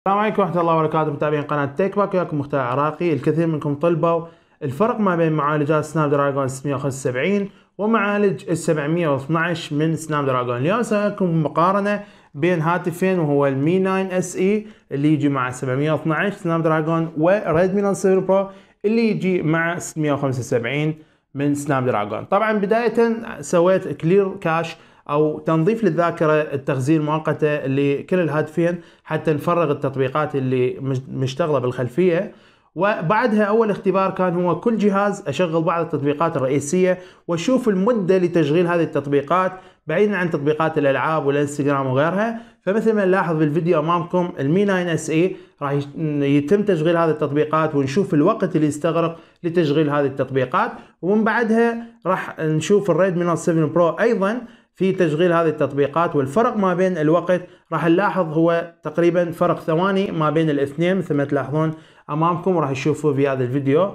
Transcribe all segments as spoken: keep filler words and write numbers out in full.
السلام عليكم ورحمة الله وبركاته، متابعين قناة تيك باك. وياكم مختار عراقي. الكثير منكم طلبوا الفرق ما بين معالجات سناب دراجون ستمية وخمسة وسبعين ومعالج ال سبعمية واثناشر من سناب دراجون. اليوم سأكون مقارنة بين هاتفين، وهو المي تسعة اس اي اللي يجي مع سبعمية واثناشر سناب دراجون، وريدمي نوت سبعة برو اللي يجي مع ستمية وخمسة وسبعين من سناب دراجون. طبعا بداية سويت كلير كاش او تنظيف للذاكره التخزين المؤقته لكل الهاتفين حتى نفرغ التطبيقات اللي مشتغله بالخلفيه. وبعدها اول اختبار كان هو كل جهاز اشغل بعض التطبيقات الرئيسيه واشوف المده لتشغيل هذه التطبيقات بعيدا عن تطبيقات الالعاب والانستغرام وغيرها. فمثل ما نلاحظ بالفيديو امامكم المي تسعة اس اي راح يتم تشغيل هذه التطبيقات ونشوف الوقت اللي يستغرق لتشغيل هذه التطبيقات، ومن بعدها راح نشوف الريدمي نوت سبعة برو ايضا في تشغيل هذه التطبيقات. والفرق ما بين الوقت راح نلاحظ هو تقريبا فرق ثواني ما بين الاثنين مثل ما تلاحظون امامكم وراح تشوفوا في هذا الفيديو.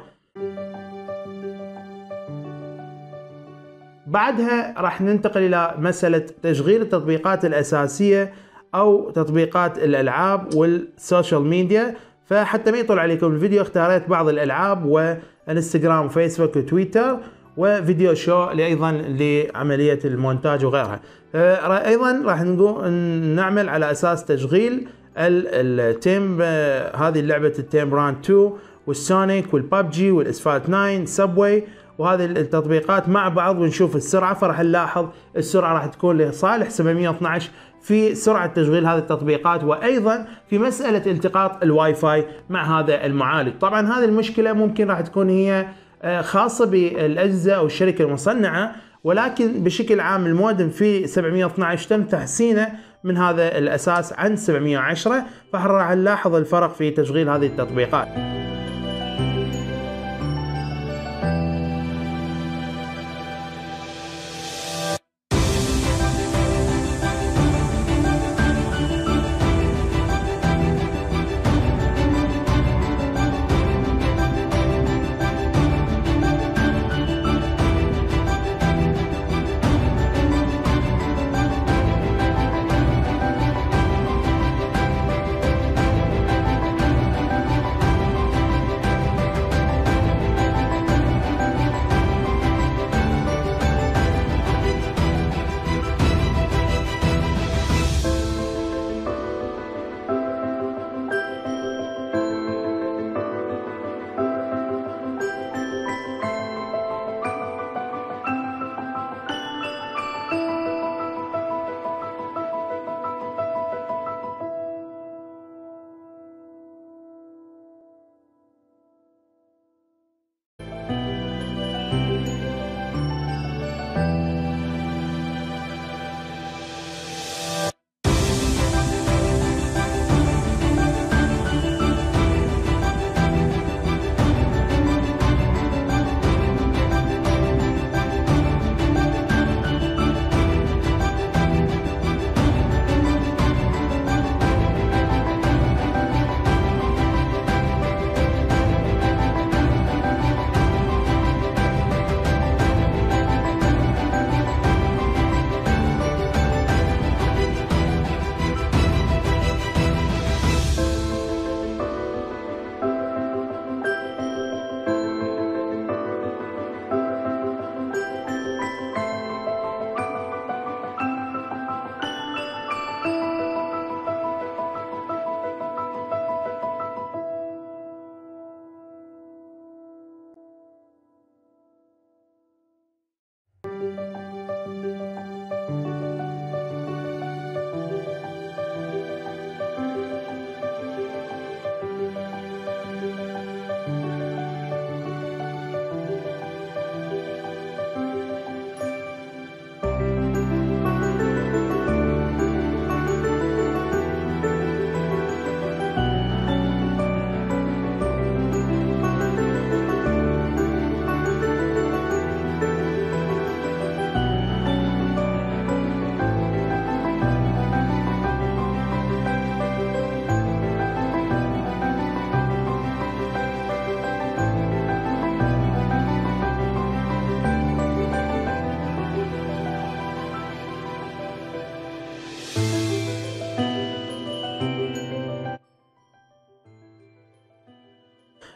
بعدها راح ننتقل الى مسألة تشغيل التطبيقات الاساسية او تطبيقات الالعاب والسوشيال ميديا. فحتى ما يطول عليكم الفيديو اختاريت بعض الالعاب وانستغرام وفيسبوك وتويتر وفيديو شو ايضا لعمليه المونتاج وغيرها. ايضا راح نقوم نعمل على اساس تشغيل التيم، هذه لعبه التيم براند اثنين والسونيك والببجي والاسفالت تسعة سبوي، وهذه التطبيقات مع بعض ونشوف السرعه. فراح نلاحظ السرعه راح تكون لصالح سبعمية واثناشر في سرعه تشغيل هذه التطبيقات، وايضا في مساله التقاط الواي فاي مع هذا المعالج. طبعا هذه المشكله ممكن راح تكون هي خاصة بالأجهزة أو الشركة المصنعة، ولكن بشكل عام المودم في سبعمية واثناشر تم تحسينه من هذا الأساس عن سبعمية وعشرة، فراح نلاحظ الفرق في تشغيل هذه التطبيقات.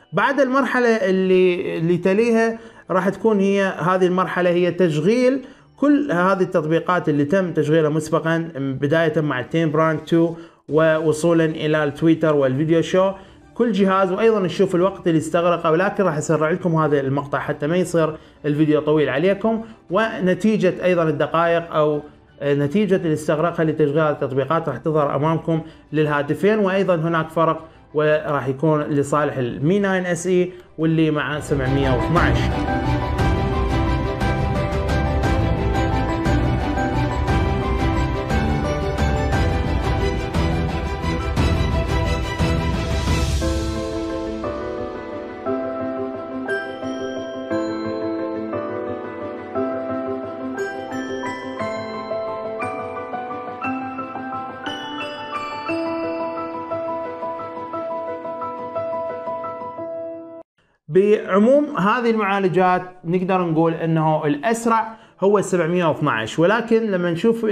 بعد المرحلة اللي اللي تليها راح تكون هي هذه المرحلة هي تشغيل كل هذه التطبيقات اللي تم تشغيلها مسبقا، بداية مع تيم براند اثنين ووصولا الى التويتر والفيديو شو كل جهاز، وايضا نشوف الوقت اللي استغرقه، ولكن راح اسرع لكم هذا المقطع حتى ما يصير الفيديو طويل عليكم، ونتيجة ايضا الدقائق او نتيجة اللي استغرقها لتشغيل هذه التطبيقات راح تظهر امامكم للهاتفين. وايضا هناك فرق وراح يكون لصالح المي تسعة اس اي واللي مع سبعمية واثناشر. بعموم هذه المعالجات نقدر نقول انه الاسرع هو ال سبعمية واثناشر، ولكن لما نشوف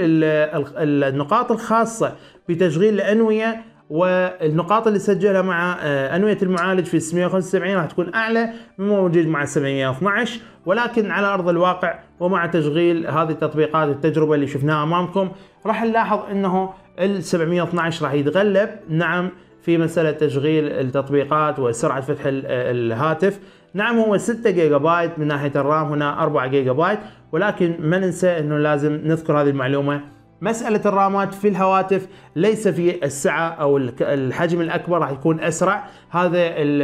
النقاط الخاصة بتشغيل الانوية والنقاط اللي سجلها مع انوية المعالج في ستمية وخمسة وسبعين راح تكون اعلى مما موجود مع سبعمية واثناشر، ولكن على ارض الواقع ومع تشغيل هذه التطبيقات التجربة اللي شفناها امامكم راح نلاحظ انه ال سبعمية واثناشر راح يتغلب نعم في مسألة تشغيل التطبيقات وسرعة فتح الهاتف. نعم هو ستة جيجا بايت من ناحية الرام، هنا أربعة جيجا بايت، ولكن ما ننسى انه لازم نذكر هذه المعلومة، مسألة الرامات في الهواتف ليس في السعة او الحجم الاكبر راح يكون اسرع. هذا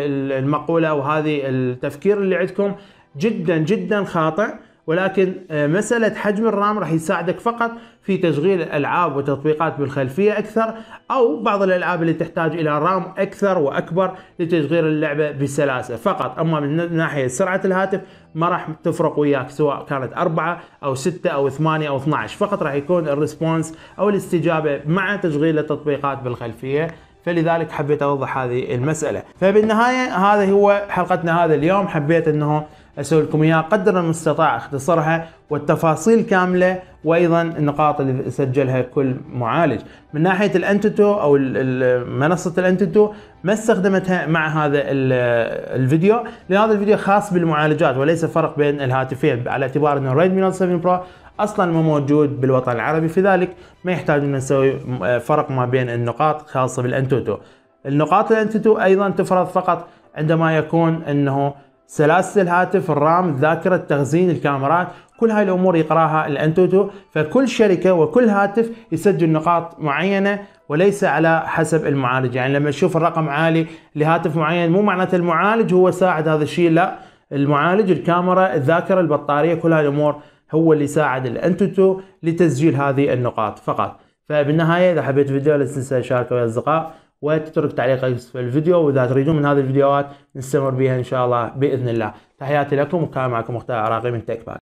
المقولة وهذه التفكير اللي عندكم جدا جدا خاطئ، ولكن مسألة حجم الرام راح يساعدك فقط في تشغيل الألعاب وتطبيقات بالخلفية أكثر، أو بعض الألعاب اللي تحتاج إلى رام أكثر وأكبر لتشغيل اللعبة بسلاسة فقط. أما من ناحية سرعة الهاتف ما راح تفرق وياك سواء كانت أربعة أو ستة أو ثمانية أو اثناشر، فقط راح يكون الريسبونس أو الاستجابة مع تشغيل التطبيقات بالخلفية. فلذلك حبيت أوضح هذه المسألة. فبالنهاية هذا هو حلقتنا هذا اليوم، حبيت أنه أسوي لكم إياها قدر المستطاع اختصرها والتفاصيل كاملة، وأيضا النقاط اللي سجلها كل معالج. من ناحية الأنتوتو أو منصة الأنتوتو ما استخدمتها مع هذا الفيديو، لأن هذا الفيديو خاص بالمعالجات وليس فرق بين الهاتفين، على اعتبار أنه ريدمي نوت سبعة برو اصلا ما موجود بالوطن العربي، في ذلك ما يحتاج ان نسوي فرق ما بين النقاط خاصة بالأنتوتو. النقاط الأنتوتو ايضا تفرض فقط عندما يكون انه سلاسة الهاتف، الرام، الذاكرة، التخزين، الكاميرات، كل هاي الامور يقراها الأنتوتو. فكل شركة وكل هاتف يسجل نقاط معينة وليس على حسب المعالج. يعني لما تشوف الرقم عالي لهاتف معين مو معناته المعالج هو ساعد هذا الشيء، لا، المعالج، الكاميرا، الذاكرة، البطارية، كل هاي الامور هو اللي ساعد الأنتوتو لتسجيل هذه النقاط فقط. فبالنهاية إذا حبيت الفيديو لا تنسى تشاركه ويا الأصدقاء وتترك تعليقك في الفيديو، وإذا تريدون من هذه الفيديوهات نستمر بها إن شاء الله بإذن الله. تحياتي لكم، وكان معكم مختار عراقي من تك باك.